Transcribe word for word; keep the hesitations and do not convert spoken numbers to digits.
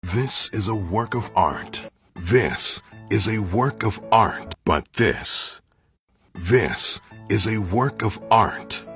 This is a work of art. This is a work of art. But this, this is a work of art.